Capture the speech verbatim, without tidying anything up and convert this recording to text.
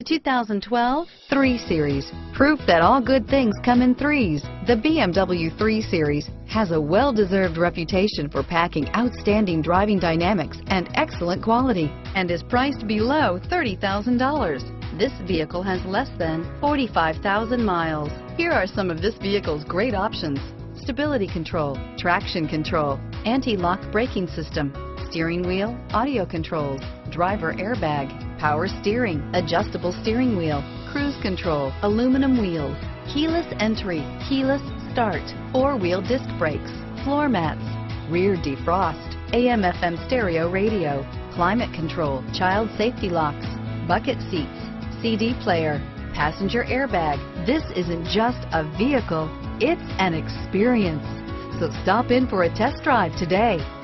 two thousand twelve three Series. Proof that all good things come in threes. The B M W three Series has a well-deserved reputation for packing outstanding driving dynamics and excellent quality, and is priced below thirty thousand dollars. This vehicle has less than forty-five thousand miles. Here are some of this vehicle's great options: stability control, traction control, anti-lock braking system, steering wheel audio controls, driver airbag, power steering, adjustable steering wheel, cruise control, aluminum wheels, keyless entry, keyless start, four-wheel disc brakes, floor mats, rear defrost, A M F M stereo radio, climate control, child safety locks, bucket seats, C D player, passenger airbag. This isn't just a vehicle, it's an experience. So stop in for a test drive today.